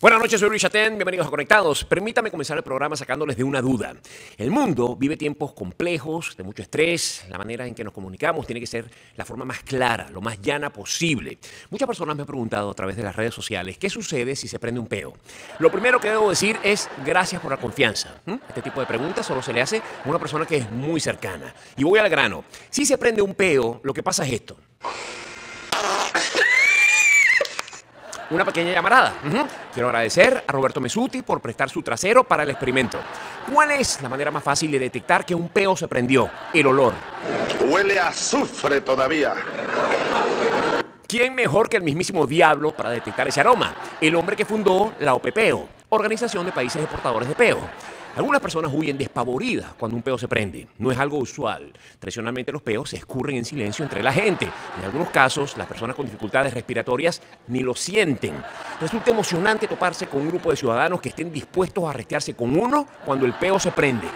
Buenas noches, soy Luis Chatén, bienvenidos a Conectados. Permítame comenzar el programa sacándoles de una duda. El mundo vive tiempos complejos, de mucho estrés. La manera en que nos comunicamos tiene que ser la forma más clara, lo más llana posible. Muchas personas me han preguntado a través de las redes sociales qué sucede si se prende un peo. Lo primero que debo decir es gracias por la confianza. Este tipo de preguntas solo se le hace a una persona que es muy cercana. Y voy al grano. Si se prende un peo, lo que pasa es esto. Una pequeña llamarada. Quiero agradecer a Roberto Mesuti por prestar su trasero para el experimento. ¿Cuál es la manera más fácil de detectar que un peo se prendió? El olor. Huele a azufre todavía. ¿Quién mejor que el mismísimo diablo para detectar ese aroma? El hombre que fundó la OPPEO, Organización de Países Exportadores de Peo. Algunas personas huyen despavoridas cuando un peo se prende. No es algo usual. Tradicionalmente los peos se escurren en silencio entre la gente. En algunos casos, las personas con dificultades respiratorias ni lo sienten. Resulta emocionante toparse con un grupo de ciudadanos que estén dispuestos a arrestearse con uno cuando el peo se prende.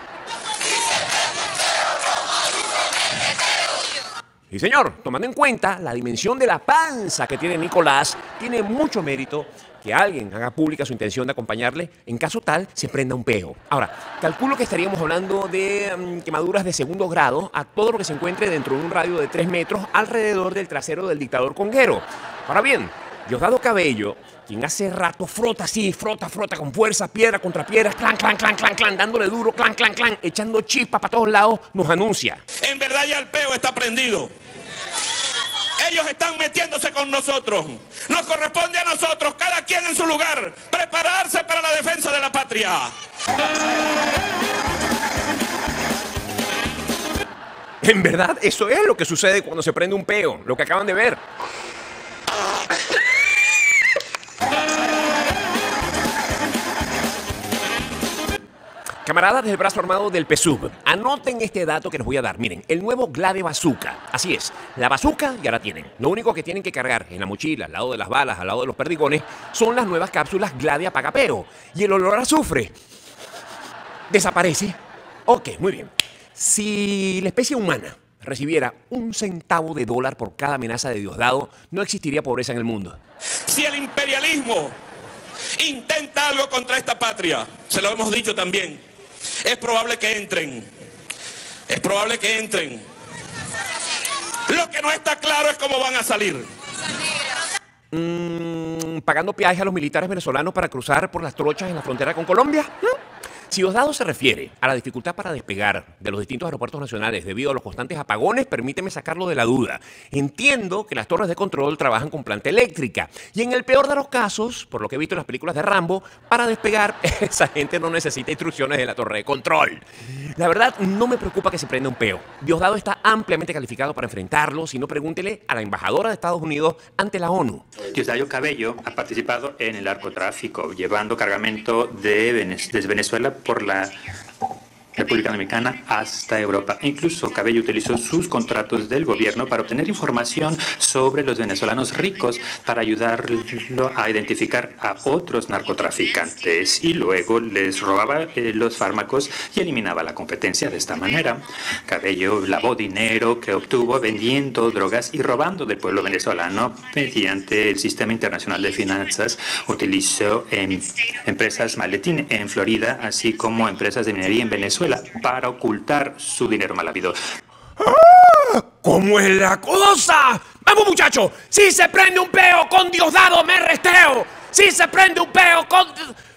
Y señor, tomando en cuenta la dimensión de la panza que tiene Nicolás, tiene mucho mérito que alguien haga pública su intención de acompañarle en caso tal se prenda un peo. Ahora, calculo que estaríamos hablando de quemaduras de segundo grado a todo lo que se encuentre dentro de un radio de 3 metros alrededor del trasero del dictador conguero. Ahora bien, Diosdado Cabello, quien hace rato frota así, frota con fuerza, piedra contra piedra, clan, clan, clan, clan, clan, dándole duro, clan, clan, clan, echando chispas para todos lados, nos anuncia. En verdad ya el peo está prendido. Ellos están metiéndose con nosotros. Nos corresponde a nosotros, cada quien en su lugar, prepararse para la defensa de la patria. En verdad, eso es lo que sucede cuando se prende un peo, lo que acaban de ver. Camaradas del brazo armado del PSUV, anoten este dato que les voy a dar. Miren, el nuevo Glade Bazooka. Así es, la bazooka ya la tienen. Lo único que tienen que cargar en la mochila, al lado de las balas, al lado de los perdigones, son las nuevas cápsulas Glade Apagapeo. Y el olor a azufre desaparece. Ok, muy bien. Si la especie humana recibiera $1 centavo por cada amenaza de Diosdado, no existiría pobreza en el mundo. Si el imperialismo intenta algo contra esta patria, se lo hemos dicho también, es probable que entren. Es probable que entren. Lo que no está claro es cómo van a salir. ¿Pagando peaje a los militares venezolanos para cruzar por las trochas en la frontera con Colombia? Si Diosdado se refiere a la dificultad para despegar de los distintos aeropuertos nacionales debido a los constantes apagones, permíteme sacarlo de la duda. Entiendo que las torres de control trabajan con planta eléctrica y en el peor de los casos, por lo que he visto en las películas de Rambo, para despegar esa gente no necesita instrucciones de la torre de control. La verdad, no me preocupa que se prenda un peo. Diosdado está ampliamente calificado para enfrentarlo, si no pregúntele a la embajadora de Estados Unidos ante la ONU. Diosdado Cabello ha participado en el narcotráfico, llevando cargamento desde Venezuela por la República Dominicana hasta Europa. Incluso Cabello utilizó sus contratos del gobierno para obtener información sobre los venezolanos ricos para ayudarlo a identificar a otros narcotraficantes y luego les robaba los fármacos y eliminaba la competencia de esta manera. Cabello lavó dinero que obtuvo vendiendo drogas y robando del pueblo venezolano mediante el Sistema Internacional de Finanzas. Utilizó empresas maletín en Florida, así como empresas de minería en Venezuela para ocultar su dinero mal habido. ¿Cómo es la cosa? ¡Vamos, muchachos! ¡Si se prende un peo con Diosdado, me resteo! ¡Si se prende un peo con...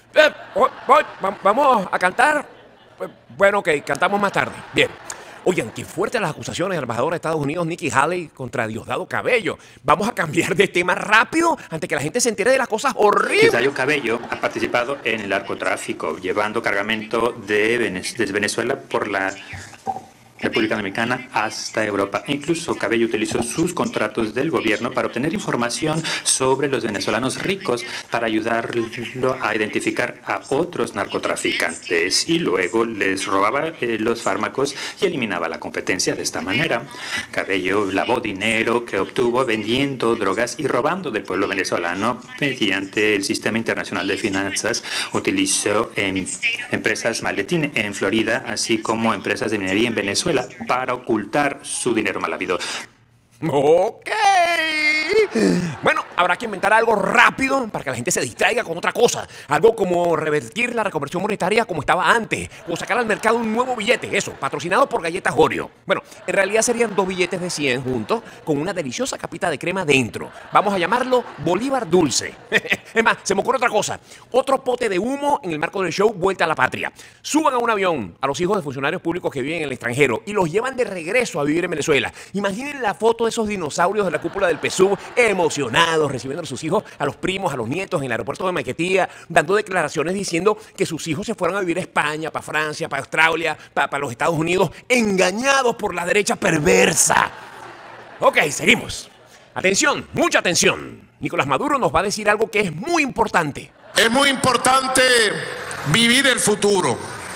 ¿Vamos a cantar? Bueno, ok, cantamos más tarde. Bien. Oigan, qué fuertes las acusaciones del embajador de Estados Unidos, Nikki Haley, contra Diosdado Cabello. Vamos a cambiar de tema rápido antes que la gente se entere de las cosas horribles. Diosdado Cabello ha participado en el narcotráfico, llevando cargamento desde Venezuela por la República Dominicana hasta Europa. Incluso Cabello utilizó sus contratos del gobierno para obtener información sobre los venezolanos ricos para ayudarlo a identificar a otros narcotraficantes y luego les robaba los fármacos y eliminaba la competencia de esta manera. Cabello lavó dinero que obtuvo vendiendo drogas y robando del pueblo venezolano mediante el Sistema Internacional de Finanzas. Utilizó empresas maletín en Florida, así como empresas de minería en Venezuela para ocultar su dinero mal habido. Ok. Bueno, habrá que inventar algo rápido para que la gente se distraiga con otra cosa. Algo como revertir la reconversión monetaria como estaba antes. O sacar al mercado un nuevo billete, eso, patrocinado por Galletas Oreo. Bueno, en realidad serían 2 billetes de 100 juntos con una deliciosa capita de crema dentro. Vamos a llamarlo Bolívar Dulce. Es más, se me ocurre otra cosa. Otro pote de humo en el marco del show Vuelta a la Patria. Suban a un avión a los hijos de funcionarios públicos que viven en el extranjero y los llevan de regreso a vivir en Venezuela. Imaginen la foto de esos dinosaurios de la cúpula del PSUV emocionados, recibiendo a sus hijos, a los primos, a los nietos en el aeropuerto de Maiquetía, dando declaraciones diciendo que sus hijos se fueron a vivir a España, para Francia, para Australia, para los Estados Unidos, engañados por la derecha perversa. Ok, seguimos. Atención, mucha atención. Nicolás Maduro nos va a decir algo que es muy importante. Es muy importante vivir el futuro.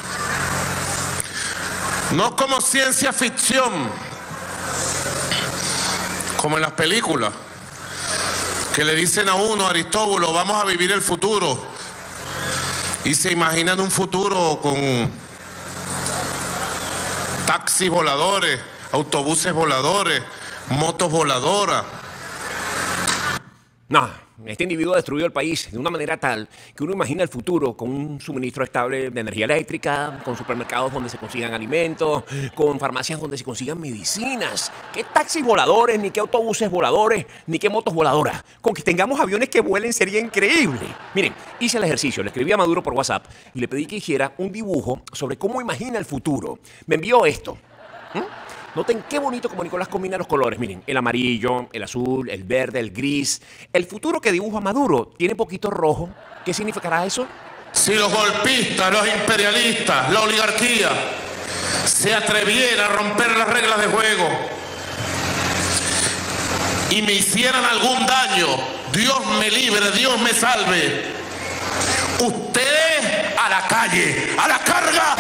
No como ciencia ficción, como en las películas, que le dicen a uno, Aristóbulo, vamos a vivir el futuro. Y se imaginan un futuro con taxis voladores, autobuses voladores, motos voladoras. No, este individuo ha destruido el país de una manera tal que uno imagina el futuro con un suministro estable de energía eléctrica, con supermercados donde se consigan alimentos, con farmacias donde se consigan medicinas. ¿Qué taxis voladores, ni qué autobuses voladores, ni qué motos voladoras? Con que tengamos aviones que vuelen sería increíble. Miren, hice el ejercicio, le escribí a Maduro por WhatsApp y le pedí que hiciera un dibujo sobre cómo imagina el futuro. Me envió esto. Noten qué bonito como Nicolás combina los colores. Miren, el amarillo, el azul, el verde, el gris. El futuro que dibuja Maduro tiene poquito rojo. ¿Qué significará eso? Si los golpistas, los imperialistas, la oligarquía se atreviera a romper las reglas de juego y me hicieran algún daño, Dios me libre, Dios me salve. Ustedes a la calle, a la carga.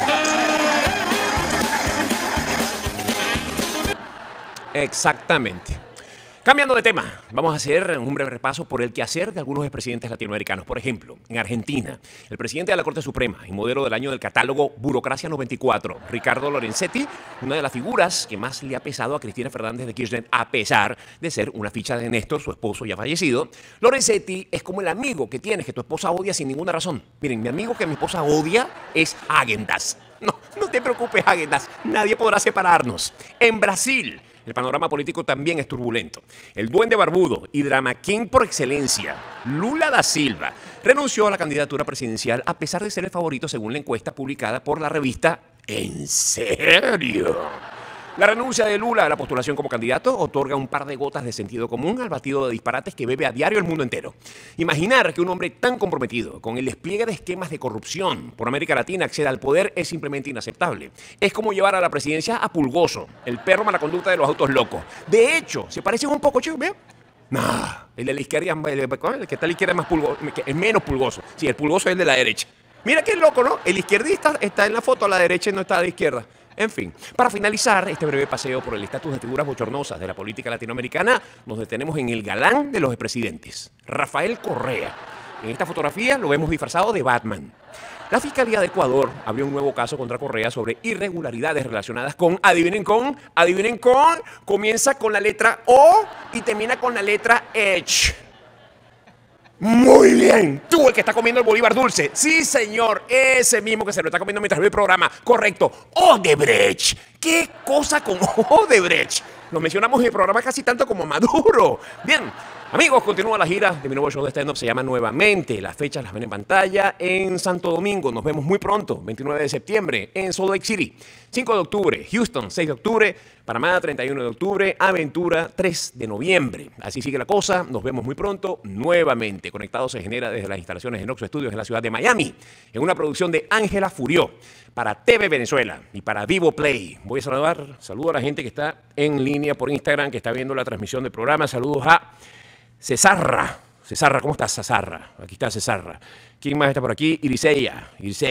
Exactamente. Cambiando de tema, vamos a hacer un breve repaso por el quehacer de algunos expresidentes latinoamericanos. Por ejemplo, en Argentina, el presidente de la Corte Suprema y modelo del año del catálogo Burocracia 94, Ricardo Lorenzetti, una de las figuras que más le ha pesado a Cristina Fernández de Kirchner, a pesar de ser una ficha de Néstor, su esposo ya fallecido. Lorenzetti es como el amigo que tienes que tu esposa odia sin ninguna razón. Miren, mi amigo que mi esposa odia es Häagen-Dazs. No te preocupes, Häagen-Dazs, nadie podrá separarnos. En Brasil, el panorama político también es turbulento. El duende barbudo y drama king por excelencia, Lula da Silva, renunció a la candidatura presidencial a pesar de ser el favorito según la encuesta publicada por la revista ¿En serio? La renuncia de Lula a la postulación como candidato otorga un par de gotas de sentido común al batido de disparates que bebe a diario el mundo entero. Imaginar que un hombre tan comprometido con el despliegue de esquemas de corrupción por América Latina acceda al poder es simplemente inaceptable. Es como llevar a la presidencia a Pulgoso, el perro mala conducta de los autos locos. De hecho, se parecen un poco, chicos, ¿vean? No, el de la izquierda, el que está a la izquierda es más pulgoso, es menos pulgoso. Sí, el pulgoso es el de la derecha. Mira qué loco, ¿no? El izquierdista está en la foto a la derecha y no está a la izquierda. En fin, para finalizar este breve paseo por el estatus de figuras bochornosas de la política latinoamericana, nos detenemos en el galán de los expresidentes, Rafael Correa. En esta fotografía lo vemos disfrazado de Batman. La Fiscalía de Ecuador abrió un nuevo caso contra Correa sobre irregularidades relacionadas con, adivinen con, comienza con la letra O y termina con la letra H. Muy bien, tú el que está comiendo el Bolívar Dulce. Sí, señor, ese mismo que se lo está comiendo mientras ve el programa. Correcto, Odebrecht. ¿Qué cosa con Odebrecht? Lo mencionamos en el programa casi tanto como Maduro. Bien, amigos, continúa la gira de mi nuevo show de stand-up. Se llama Nuevamente. Las fechas las ven en pantalla en Santo Domingo. Nos vemos muy pronto, 29 de septiembre, en Salt Lake City. 5 de octubre, Houston, 6 de octubre, Panamá, 31 de octubre, Aventura, 3 de noviembre. Así sigue la cosa. Nos vemos muy pronto, nuevamente. Conectado se genera desde las instalaciones de Noxo Studios en la ciudad de Miami, en una producción de Ángela Furió, para TV Venezuela y para Vivo Play. Voy a saludo a la gente que está en línea por Instagram, que está viendo la transmisión del programa. Saludos a Cesarra. Cesarra, ¿cómo estás, Cesarra? Aquí está Cesarra. ¿Quién más está por aquí? Iriseya.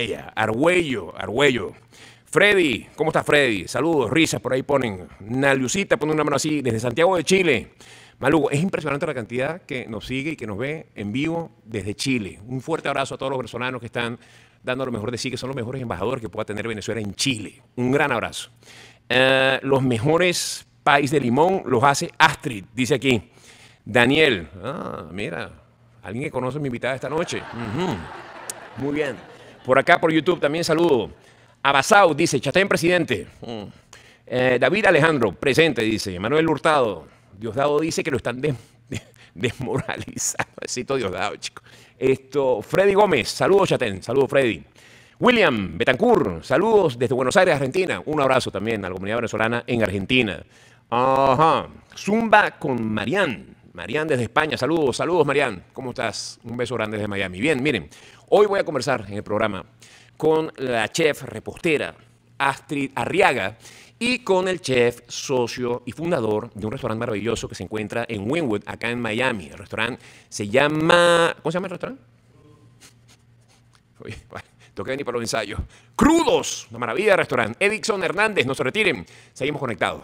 Argüello. Freddy, ¿cómo está Freddy? Saludos, risas, por ahí ponen. Naliucita pone una mano así, desde Santiago de Chile. Malugo, es impresionante la cantidad que nos sigue y que nos ve en vivo desde Chile. Un fuerte abrazo a todos los venezolanos que están dando lo mejor de sí, que son los mejores embajadores que pueda tener Venezuela en Chile. Un gran abrazo. Los mejores país de limón los hace Astrid, dice aquí. Daniel, mira, alguien que conoce a mi invitada esta noche. Muy bien. Por acá, por YouTube, también saludo. Abasau dice, Chatén presidente. David Alejandro, presente, dice. Manuel Hurtado, Diosdado dice que lo están desmoralizando. Necesito Diosdado, chico. Freddy Gómez, saludos, Chatén. Saludos, Freddy. William Betancourt, saludos desde Buenos Aires, Argentina. Un abrazo también a la comunidad venezolana en Argentina. Ajá. Zumba con Marián. Marián desde España, saludos, saludos Marián. ¿Cómo estás? Un beso grande desde Miami. Bien, miren, hoy voy a conversar en el programa con la chef repostera Astrid Arriaga y con el chef, socio y fundador de un restaurante maravilloso que se encuentra en Wynwood, acá en Miami. El restaurante se llama... ¿Cómo se llama el restaurante? Oye, vale, tengo que venir para los ensayos. ¡Crudos! Una maravilla de restaurante. Edison Hernández, no se retiren. Seguimos conectados.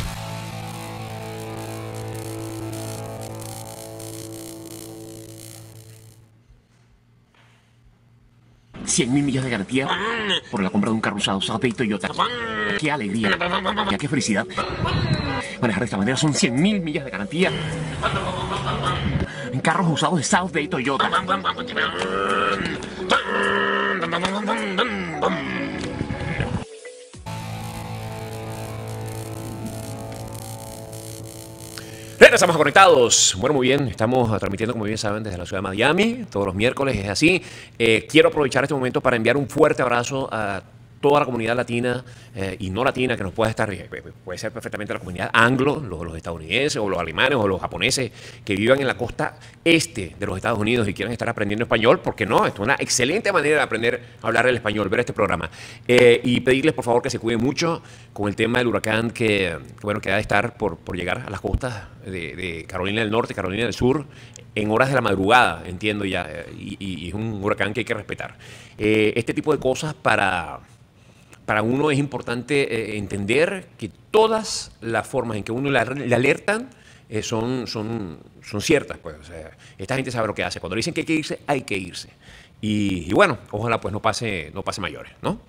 100.000 millas de garantía por la compra de un carro usado Southgate Toyota. ¡Qué alegría! ¡Qué felicidad! Manejar de esta manera son 100.000 millas de garantía en carros usados de Southgate Toyota. Regresamos conectados. Bueno, muy bien. Estamos transmitiendo, como bien saben, desde la ciudad de Miami. Todos los miércoles es así. Quiero aprovechar este momento para enviar un fuerte abrazo a toda la comunidad latina y no latina que nos pueda estar, puede ser perfectamente la comunidad anglo, los estadounidenses o los alemanes o los japoneses que vivan en la costa este de los Estados Unidos y quieran estar aprendiendo español, porque no, esto es una excelente manera de aprender a hablar el español, ver este programa. Y pedirles por favor que se cuiden mucho con el tema del huracán que ha de estar por llegar a las costas de Carolina del Norte, Carolina del Sur, en horas de la madrugada, entiendo ya, y es un huracán que hay que respetar. Este tipo de cosas para uno es importante entender que todas las formas en que uno le alertan son ciertas. Pues. O sea, esta gente sabe lo que hace. Cuando dicen que hay que irse, hay que irse. Y bueno, ojalá pues no pase mayores, ¿no?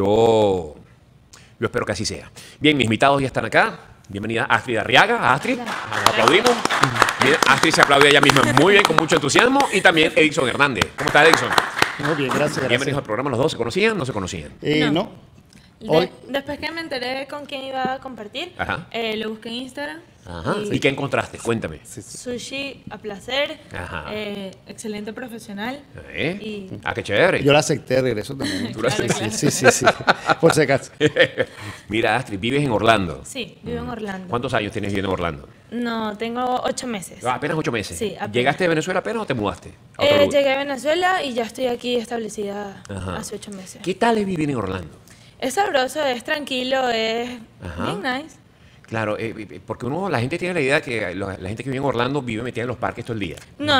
Yo espero que así sea. Bien, mis invitados ya están acá. Bienvenida Astrid Arriaga. Astrid, aplaudimos. Bien, Astrid se aplaude ella misma muy bien, con mucho entusiasmo. Y también Edison Hernández. ¿Cómo estás, Edison? Muy bien, gracias. Bienvenidos al programa. ¿Los dos se conocían? ¿No se conocían? No. Hoy. Después que me enteré con quién iba a compartir, lo busqué en Instagram. Ajá. ¿Y qué encontraste? Cuéntame. Sushi a placer, excelente profesional. Qué chévere. Yo la acepté de regreso también. Claro. Sí. Por si acaso. Mira, Astrid, ¿vives en Orlando? Sí, vivo en Orlando. ¿Cuántos años tienes viviendo en Orlando? No, tengo 8 meses. ¿Apenas 8 meses? Sí, apenas. ¿Llegaste de Venezuela apenas o te mudaste a otro lugar? Llegué a Venezuela y ya estoy aquí establecida hace 8 meses. ¿Qué tal es vivir en Orlando? Es sabroso, es tranquilo, es bien nice. Claro, porque la gente tiene la idea que la gente que vive en Orlando vive metida en los parques todo el día. No.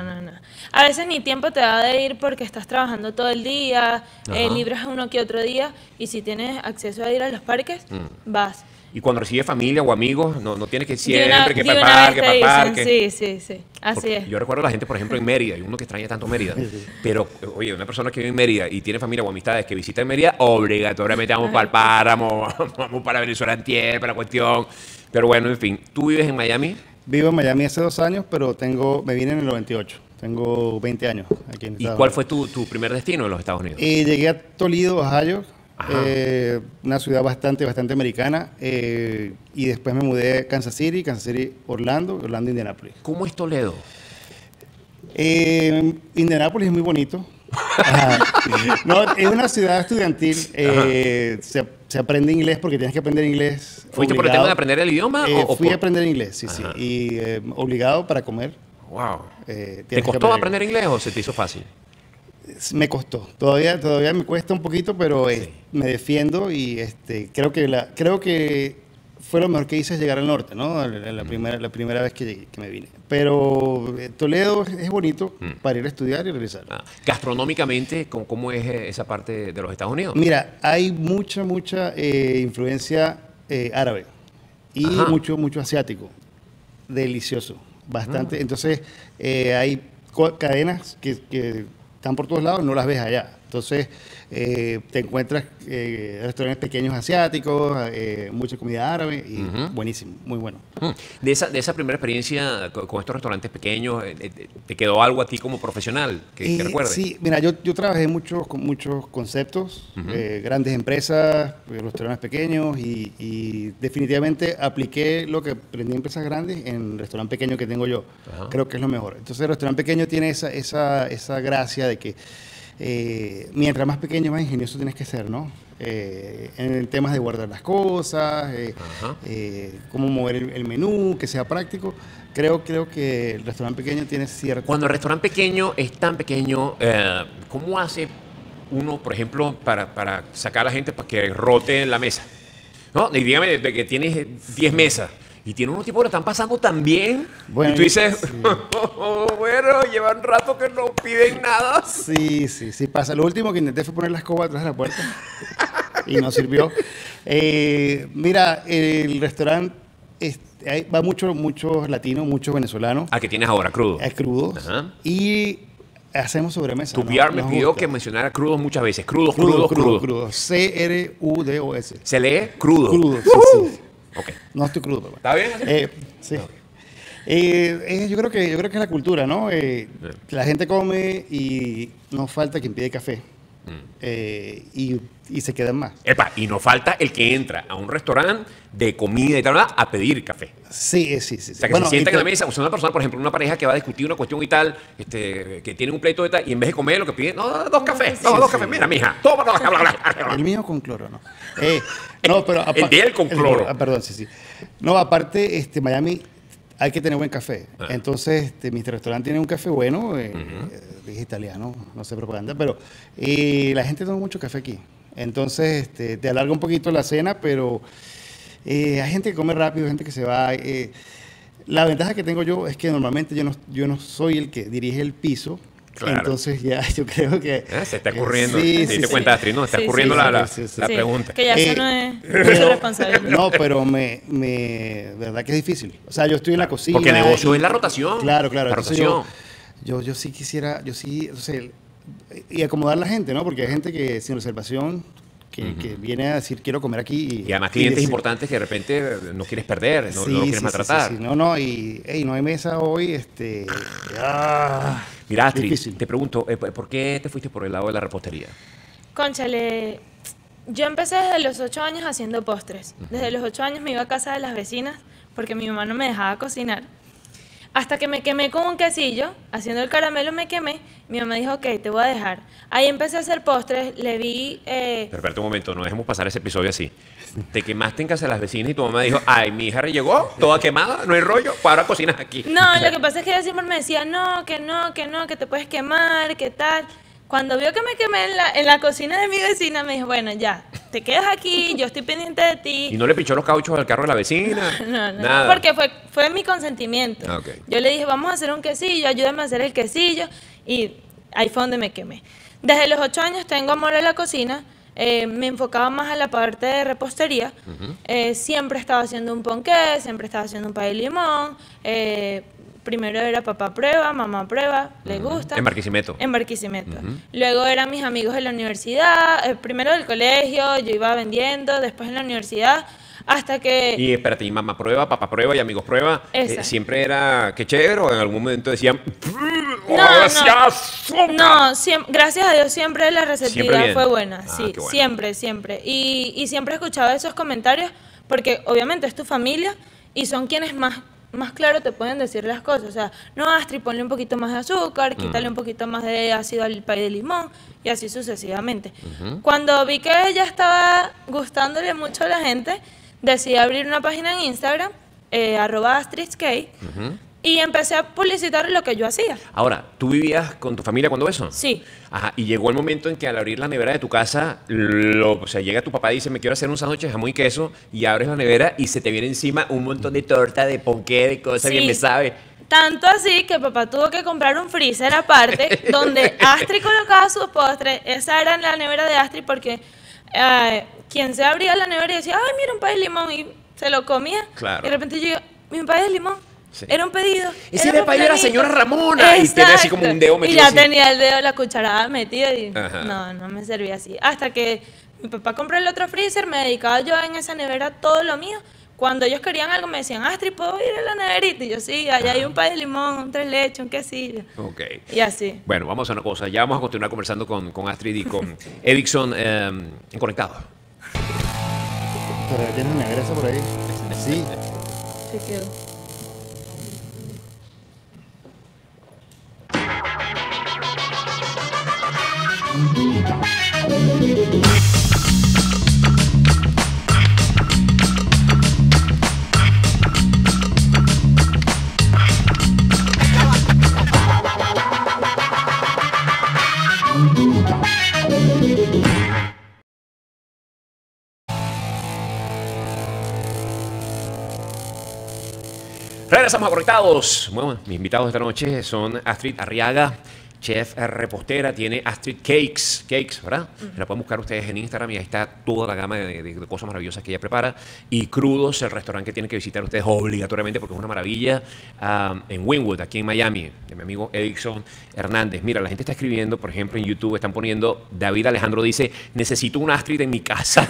A veces ni tiempo te da de ir porque estás trabajando todo el día, libres uno que otro día, y si tienes acceso a ir a los parques, vas. Y cuando recibes familia o amigos, no tienes que siempre que para el parque. Sí, así porque es. yo recuerdo a la gente, por ejemplo, en Mérida, y uno que extraña tanto Mérida, pero, oye, una persona que vive en Mérida y tiene familia o amistades que visita en Mérida, obligatoriamente vamos para el páramo, vamos para Venezuela en tiempo, la cuestión. Pero bueno, en fin, ¿tú vives en Miami? Vivo en Miami hace 2 años, pero me vine en el 98. Tengo 20 años aquí en Estados Unidos. ¿Y cuál fue tu primer destino en los Estados Unidos? Llegué a Toledo, Ohio. Una ciudad bastante americana, y después me mudé a Kansas City, Orlando, Indianápolis. ¿Cómo es Toledo? Indianápolis es muy bonito. No, es una ciudad estudiantil. Se aprende inglés porque tienes que aprender inglés. ¿Fuiste por el tema de aprender el idioma? Fui a aprender inglés, sí. Y obligado para comer. Wow. ¿Te costó aprender inglés o se te hizo fácil? Me costó, todavía me cuesta un poquito, pero me defiendo y creo que fue lo mejor que hice es llegar al norte, ¿no? La primera vez que me vine. Pero Toledo es bonito para ir a estudiar y regresar. Gastronómicamente, ¿cómo es esa parte de los Estados Unidos? Mira, hay mucha influencia árabe y mucho asiático. Delicioso, bastante. Entonces, hay cadenas que están por todos lados, no las ves allá. Entonces, te encuentras restaurantes pequeños asiáticos, mucha comida árabe, y buenísimo, muy bueno. De esa primera experiencia con estos restaurantes pequeños, ¿te quedó algo a ti como profesional que recuerdes? Sí, mira, yo trabajé con muchos conceptos, grandes empresas, restaurantes pequeños, y definitivamente apliqué lo que aprendí en empresas grandes en el restaurante pequeño que tengo yo. Creo que es lo mejor. Entonces, el restaurante pequeño tiene esa gracia de que mientras más pequeño, más ingenioso tienes que ser, ¿no? En temas de guardar las cosas, cómo mover el menú, que sea práctico. Creo que el restaurante pequeño tiene cierto... Cuando el restaurante pequeño es tan pequeño, ¿cómo hace uno, por ejemplo, para sacar a la gente para que rote la mesa? ¿No? Y dígame de que tienes 10 mesas. Y tiene unos tipos que lo están pasando tan bien. Bueno, y tú dices, sí. bueno, llevan rato que no piden nada. Sí pasa. Lo último que intenté fue poner la escoba atrás de la puerta y no sirvió. Mira, el restaurante va muchos latinos, muchos venezolanos. ¿A qué tienes ahora? Crudo. Crudos. Ajá. Y hacemos sobremesa. Tu ¿no? PR me Nos pidió gusta. que mencionara crudos muchas veces. Crudos. Crudo. C-R-U-D-O-S. Se lee crudo. Crudo, sí. Ok. No estoy crudo, papá. ¿Está bien? Sí. Yo creo que es la cultura, ¿no? La gente come y no falta quien pide café. Y se quedan más. Epa, y no falta el que entra a un restaurante de comida y tal, a pedir café. Sí. O sea, que se sientan en la mesa, o sea, una persona, por ejemplo, una pareja que va a discutir una cuestión y tal, que tiene un pleito de tal, y en vez de comer lo que pide, no, dos cafés, dos cafés, mira, mija, toma dos cafés. El mío con cloro, ¿no? No, pero El de él con cloro. Perdón, sí. No, aparte, Miami hay que tener buen café. Entonces, mi restaurante tiene un café bueno, es italiano, no sé propaganda, pero la gente toma mucho café aquí. Entonces, te alarga un poquito la cena, pero hay gente que come rápido, gente que se va. La ventaja que tengo yo es que normalmente yo no soy el que dirige el piso. Claro. Entonces ya yo creo que... Se está ocurriendo. Sí, ¿Te cuenta, Astrid? No, está Sí, ocurriendo sí, la sí. pregunta. Que ya eso no es su responsabilidad. No, pero verdad que es difícil. O sea, yo estoy en la cocina. Porque el negocio es la rotación. Claro. La Entonces rotación. yo sí quisiera, o sea, y acomodar a la gente, ¿no? Porque hay gente que sin reservación, que viene a decir, quiero comer aquí. Y además clientes decir- importantes que de repente no quieres perder, no Sí, lo quieres sí, maltratar. sí. No, y no hay mesa hoy, Mira, Astrid, difícil. te pregunto, ¿por qué te fuiste por el lado de la repostería? Cónchale, yo empecé desde los 8 años haciendo postres. Desde los 8 años me iba a casa de las vecinas porque mi mamá no me dejaba cocinar. Hasta que me quemé con un quesillo, haciendo el caramelo me quemé. Mi mamá dijo, ok, te voy a dejar. Ahí empecé a hacer postres, le vi... Pero espérate un momento, no dejemos pasar ese episodio así. Te quemaste en casa de las vecinas y tu mamá dijo, ay, mi hija llegó, toda quemada, no hay rollo, pues ahora cocinas aquí. No, lo que pasa es que ella siempre me decía, no, que te puedes quemar, que tal. Cuando vio que me quemé en la cocina de mi vecina, me dijo, bueno, ya, te quedas aquí, yo estoy pendiente de ti. ¿Y no le pichó los cauchos al carro de la vecina? No, Nada. porque fue mi consentimiento. Ah, ok. Yo le dije, vamos a hacer un quesillo, ayúdame a hacer el quesillo, y ahí fue donde me quemé. Desde los 8 años tengo amor a la cocina, me enfocaba más a la parte de repostería, siempre estaba haciendo un ponqué, siempre estaba haciendo un pay de limón, primero era papá prueba, mamá prueba, le gusta. En Barquisimeto. En Barquisimeto. Luego eran mis amigos de la universidad, primero del colegio, yo iba vendiendo, después en la universidad, hasta que... Y espérate, y mamá prueba, papá prueba y amigos prueba. Esa. ¿Siempre era que chévere o en algún momento decían, No, gracias a Dios siempre la Siempre receptividad bien. fue buena, Ah, sí, qué bueno. siempre. Y siempre escuchaba esos comentarios porque obviamente es tu familia y son quienes más claro te pueden decir las cosas. O sea, no, Astrid, ponle un poquito más de azúcar, quítale un poquito más de ácido al pay de limón y así sucesivamente. Cuando vi que ella estaba gustándole mucho a la gente, decidí abrir una página en Instagram, @AstridScake, y empecé a publicitar lo que yo hacía. Ahora, ¿tú vivías con tu familia cuando eso? Sí. Ajá, y llegó el momento en que al abrir la nevera de tu casa, o sea, llega tu papá y dice, me quiero hacer un sándwich de jamón y queso, y abres la nevera y se te viene encima un montón de torta, de ponqué, de cosas, Sí. bien me sabe. Tanto así que papá tuvo que comprar un freezer aparte donde Astrid colocaba sus postres. Esa era la nevera de Astrid porque quien se abría la nevera y decía, ay, mira un pay de limón, y se lo comía. Claro. Y de repente yo digo, mi pay de limón. Sí. Era un pedido. Ese era el pedido de la señora Ramona. Y tenía así como un dedo Y metido ya así. tenía el dedo, la cucharada metida y Ajá. no me servía así. Hasta que mi papá compró el otro freezer, me dedicaba yo en esa nevera todo lo mío. Cuando ellos querían algo me decían, Astrid, ¿puedo ir a la neverita? Y yo, sí, allá hay un pay de limón, un tres leches, un quesillo. Ok. Y así. Bueno, vamos a hacer una cosa. Ya vamos a continuar conversando con Astrid y con Edison en Conectados. Todavía tienes una grasa por ahí. Sí. Sí quedó. Regresamos a Conectados. Bueno, mis invitados esta noche son Astrid Arriaga, chef repostera, tiene Astrid Cakes, ¿verdad? La pueden buscar ustedes en Instagram y ahí está toda la gama de cosas maravillosas que ella prepara. Y Crudos, el restaurante que tienen que visitar ustedes obligatoriamente porque es una maravilla, en Wynwood, aquí en Miami, de mi amigo Edison Hernández. Mira, la gente está escribiendo, por ejemplo, en YouTube están poniendo, David Alejandro dice, necesito un Astrid en mi casa.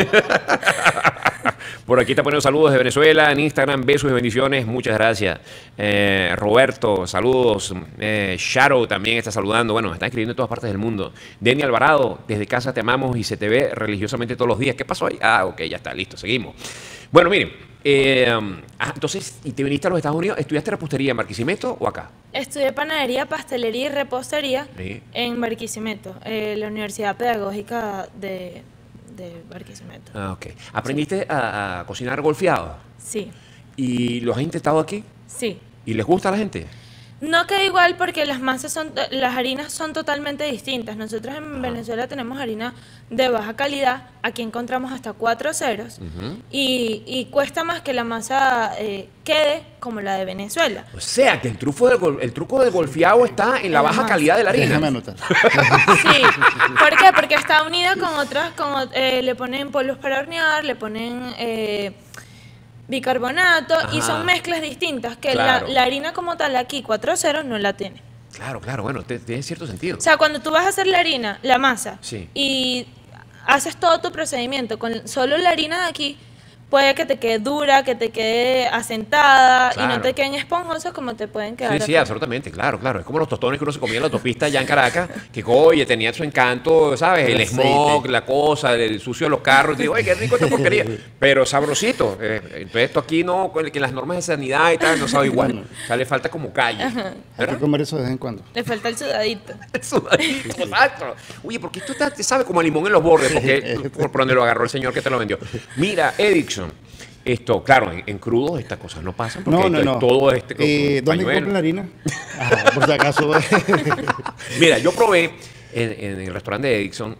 Por aquí está poniendo saludos de Venezuela en Instagram, besos y bendiciones, muchas gracias. Roberto, saludos. Shadow también está saludando, bueno, me están escribiendo de todas partes del mundo. Denny Alvarado, desde casa te amamos y se te ve religiosamente todos los días. ¿Qué pasó ahí? Ah, ok, ya está, listo, seguimos. Bueno, miren, entonces, ¿y te viniste a los Estados Unidos? ¿Estudiaste repostería en Barquisimeto o acá? Estudié panadería, pastelería y repostería Sí. en Barquisimeto, la Universidad Pedagógica de Barquisimeto. Ah, ok. ¿Aprendiste a cocinar golfeado? Sí, ¿Y los has intentado aquí? sí. ¿Y les gusta a la gente? No queda igual porque las harinas son totalmente distintas. Nosotros en Venezuela tenemos harina de baja calidad, aquí encontramos hasta 4 ceros y cuesta más que la masa quede como la de Venezuela. O sea, que el truco del golfeado está en la baja calidad de la harina. Déjame anotar. Sí, ¿por qué? Porque está unida con otras, le ponen polvos para hornear, le ponen bicarbonato y son mezclas distintas que Claro. la harina como tal aquí 4 ceros no la tiene. Claro, bueno, tiene cierto sentido. O sea, cuando tú vas a hacer la harina, la masa, Sí. y haces todo tu procedimiento con solo la harina de aquí, puede que te quede dura, que te quede asentada y Claro. no te queden esponjosos como te pueden quedar. Sí, sí, afuera. absolutamente, claro. Es como los tostones que uno se comía en la autopista allá en Caracas, que oye, tenía su encanto, ¿sabes? El El smog, aceite. la cosa, el sucio de los carros. Y digo, oye, qué rico esta porquería. Pero sabrosito. Entonces esto aquí no, que las normas de sanidad y tal no sabe igual. O sea, le falta como calle. Hay ¿Verdad? que comer eso de vez en cuando. Le falta el sudadito. Sudadito, exacto. Oye, porque esto te sabe como a limón en los bordes, porque por donde lo agarró el señor que te lo vendió. Mira, Edison, esto, claro, en crudos estas cosas no pasan, porque No. todo ¿Dónde pañuelo. compran la harina? Ajá, por si acaso. Mira, yo probé en el restaurante de Edison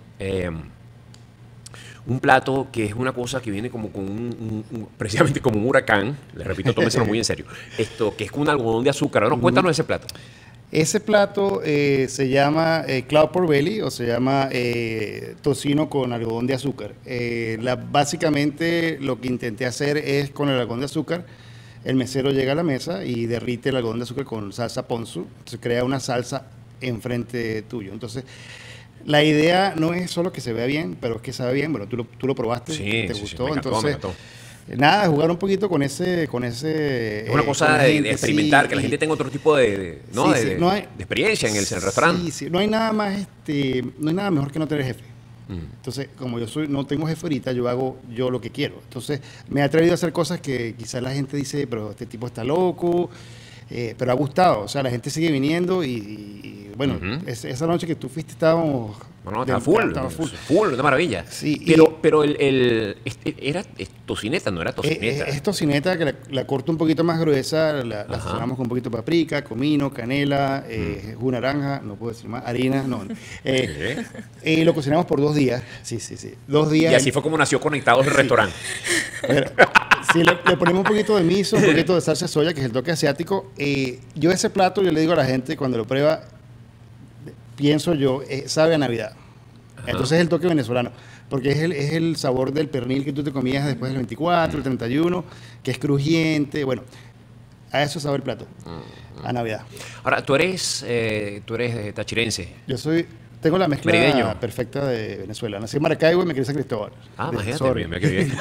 un plato que es una cosa que viene como con precisamente como un huracán. Le repito, tómeselo muy en serio. Esto, que es con un algodón de azúcar. Bueno, cuéntanos ese plato. Ese plato se llama cloud pork belly o se llama tocino con algodón de azúcar. Básicamente lo que intenté hacer es con el algodón de azúcar, el mesero llega a la mesa y derrite el algodón de azúcar con salsa ponzu, entonces crea una salsa enfrente tuyo. Entonces, la idea no es solo que se vea bien, pero es que sabe bien. Bueno, tú lo probaste, Sí, te sí, gustó, me encantó, entonces... me encantó. Nada, jugar un poquito con ese Es una con cosa la de gente, experimentar, sí, que la y- gente tenga otro tipo de no hay- experiencia en el restaurante. Sí, sí, no hay nada más, no hay nada mejor que no tener jefe. Entonces, como no tengo jefe ahorita, yo hago yo lo que quiero. Entonces, me he atrevido a hacer cosas que quizás la gente dice, pero este tipo está loco, pero ha gustado. O sea, la gente sigue viniendo y bueno, esa noche que tú fuiste estábamos... No, estaba full, una maravilla. Sí, pero era tocineta, no era tocineta. Es tocineta que la corto un poquito más gruesa, la sazonamos con un poquito de paprika, comino, canela, jugo de naranja, no puedo decir más, harina, no. Y lo cocinamos por 2 días. Sí. 2 días. Y así fue como nació Conectados el restaurante. Pero, si le ponemos un poquito de miso, un poquito de salsa de soya, que es el toque asiático, yo ese plato, yo le digo a la gente cuando lo prueba, pienso yo, sabe a Navidad. Entonces es el toque venezolano, porque es el sabor del pernil que tú te comías después del 24, el 31, que es crujiente. Bueno, a eso sabe el plato, a Navidad. Ahora, tú eres tachirense. Tengo la mezcla Merideño. perfecta de Venezuela. Nací en Maracaibo y me crié en San Cristóbal. Imagínate, Sorry. mira qué bien.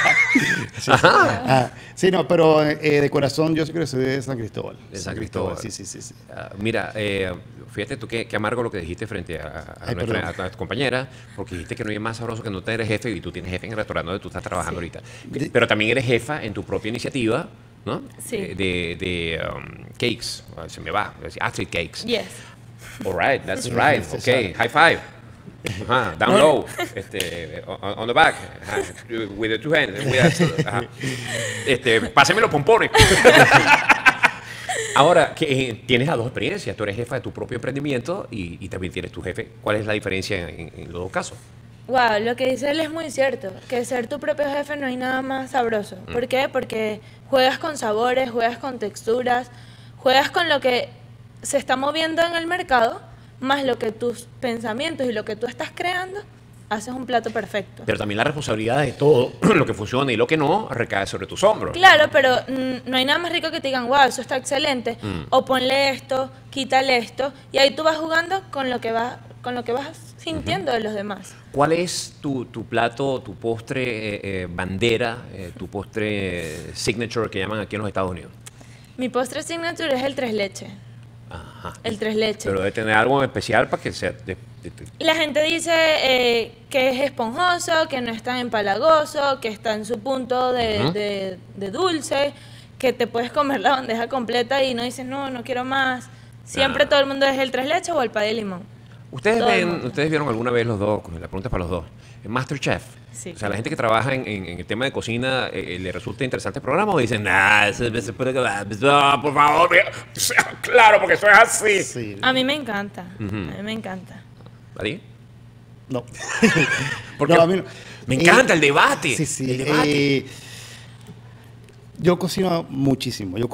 Sí, no, pero de corazón yo sí que soy de San Cristóbal. De San Cristóbal. Sí. Mira, fíjate tú qué amargo lo que dijiste frente a tu compañera, porque dijiste que no hay más sabroso que no tener jefe, y tú tienes jefe en el restaurante donde tú estás trabajando ahorita. Pero también eres jefa en tu propia iniciativa, ¿no? Sí. De cakes. Se me va. Astrid Cakes. Yes. All right, that's right. Okay, high five. Down low. On the back. With the two hands. Pásame los pompones. Ahora, que tienes las dos experiencias. Tú eres jefa de tu propio emprendimiento y también tienes tu jefe. ¿Cuál es la diferencia en los dos casos? Wow, lo que dice él es muy cierto, que ser tu propio jefe no hay nada más sabroso. ¿Por qué? Porque juegas con sabores, juegas con texturas, juegas con lo que se está moviendo en el mercado, más lo que tus pensamientos y lo que tú estás creando, haces un plato perfecto. Pero también la responsabilidad de todo lo que funciona y lo que no recae sobre tus hombros. Claro, pero no hay nada más rico que te digan, wow, eso está excelente, o ponle esto, quítale esto, y ahí tú vas jugando con lo que vas sintiendo de los demás. ¿Cuál es tu plato, tu postre bandera, tu postre signature que llaman aquí en los Estados Unidos? Mi postre signature es el tres leche. Ajá. El tres leche. Pero debe tener algo especial para que sea... La gente dice que es esponjoso, que no es tan empalagoso, que está en su punto de dulce, que te puedes comer la bandeja completa y no dices, no quiero más. Siempre todo el mundo es el tres leches o el pay de limón. ¿Ustedes vieron alguna vez los dos? La pregunta es para los dos. MasterChef. Sí. O sea, la gente que trabaja en el tema de cocina, ¿le resulta interesante el programa o dicen, por favor, claro, porque eso es así? Sí. A mí me encanta. A mí me encanta. ¿A ti? No. Porque No, a mí no. me encanta el debate. Sí. El debate. Yo cocino muchísimo. Yo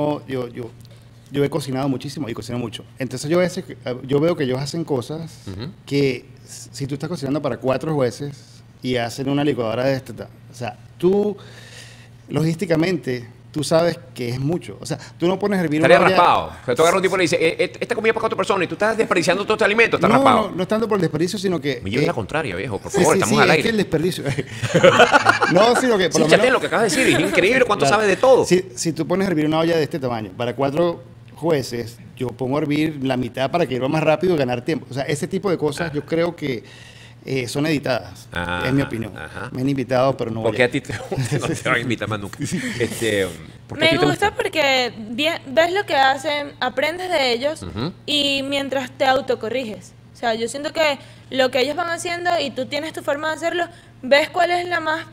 he cocinado muchísimo y cocino mucho. Entonces yo veo que ellos hacen cosas que si tú estás cocinando para 4 jueces y hacen una licuadora de o sea, tú logísticamente tú sabes que es mucho. O sea, tú no pones a hervir Estaría una olla. raspado. O sea, tú agarras un tipo y le dices, esta comida es para 4 personas y tú estás desperdiciando todo este alimento, estás raspado. No es tanto por el desperdicio, sino que... Me lleves la contraria, viejo, por Sí, favor, estamos al es aire. que el desperdicio... No, sino que por lo Fíjate menos... lo que acabas de decir, es increíble cuánto Claro. sabes de todo. Si tú pones a hervir una olla de este tamaño para 4 jueces, yo pongo a hervir la mitad para que irva más rápido y ganar tiempo. O sea, ese tipo de cosas yo creo que son editadas, Ajá, es mi opinión. ajá. Me han invitado, pero no voy ¿Por qué a- a ti no te van a invitar más nunca? ¿Por qué a Me ti te gusta porque ves lo que hacen, aprendes de ellos y mientras te autocorriges. O sea, yo siento que lo que ellos van haciendo y tú tienes tu forma de hacerlo, ves cuál es la más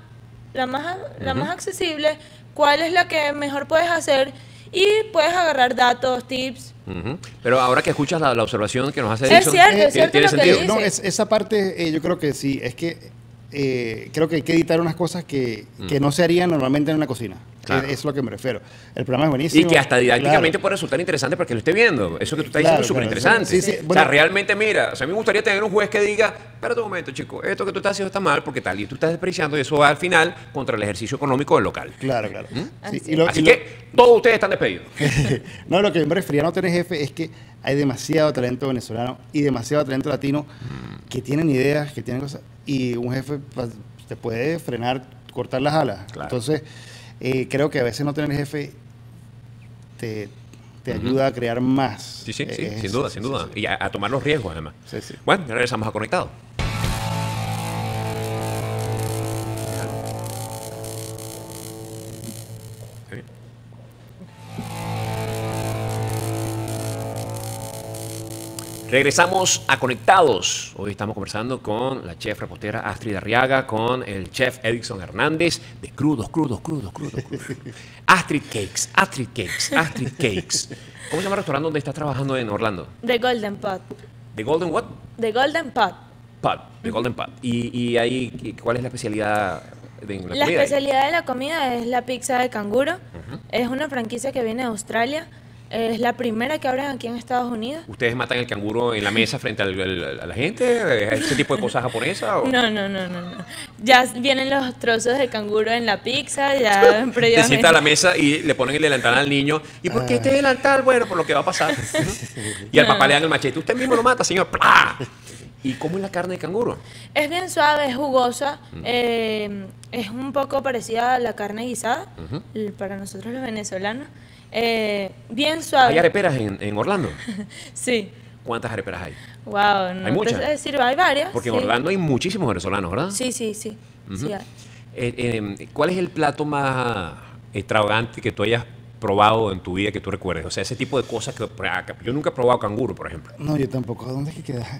accesible, cuál es la que mejor puedes hacer y puedes agarrar datos, tips. Pero ahora que escuchas la observación que nos hace Es Edison, cierto ¿tiene lo que sentido? dice. No, esa parte yo creo que sí, es que creo que hay que editar unas cosas que no se harían normalmente en una cocina. Claro. Es lo que me refiero. El programa es buenísimo. Y que hasta didácticamente Claro. puede resultar interesante para que lo esté viendo. Eso que tú estás Claro, diciendo es súper claro. interesante. Sí, O bueno. sea, realmente, mira, o sea, a mí me gustaría tener un juez que diga, espérate un momento, chico, esto que tú estás haciendo está mal porque tal, y tú estás desperdiciando y eso va al final contra el ejercicio económico del local. Claro. Sí, Así Así que todos ustedes están despedidos. No, lo que me refería a no tener jefe es que hay demasiado talento venezolano y demasiado talento latino que tienen ideas, que tienen cosas, y un jefe te puede frenar, cortar las alas. Claro. Entonces, creo que a veces no tener jefe te ayuda a crear más. Sí, sin duda. Sí. Y a tomar los riesgos, además. Sí. Bueno, ya regresamos a Conectado. Regresamos a Conectados. Hoy estamos conversando con la chef repostera Astrid Arriaga, con el chef Edison Hernández de Crudos. Astrid Cakes. ¿Cómo se llama el restaurante donde estás trabajando en Orlando? The Golden Pot. ¿The Golden what? The Golden Pot. The Golden Pot. ¿Y ahí cuál es la especialidad de la La comida? especialidad de la comida es la pizza de canguro. Es una franquicia que viene de Australia Es la primera que abren aquí en Estados Unidos. ¿Ustedes matan el canguro en la mesa frente a la gente? ¿Ese tipo de cosas japonesas? ¿O? No. Ya vienen los trozos de canguro en la pizza, ya Te previamente. sientas a la mesa y le ponen el delantal al niño. ¿Y por qué este delantal? Bueno, por lo que va a pasar. Y al papá le dan el machete. Usted mismo lo mata, señor. ¡Plá! ¿Y cómo es la carne de canguro? Es bien suave, es jugosa, es un poco parecida a la carne guisada, para nosotros los venezolanos. Bien suave. ¿Hay areperas en Orlando? Sí. ¿Cuántas areperas hay? Wow, no ¿Hay muchas? te sé decir, hay varias. Porque sí. en Orlando hay muchísimos venezolanos, ¿verdad? Sí. Sí hay. ¿Cuál es el plato más extravagante que tú hayas probado en tu vida que tú recuerdes? O sea, ese tipo de cosas que yo nunca he probado canguro, por ejemplo. No, yo tampoco. ¿Dónde es que queda?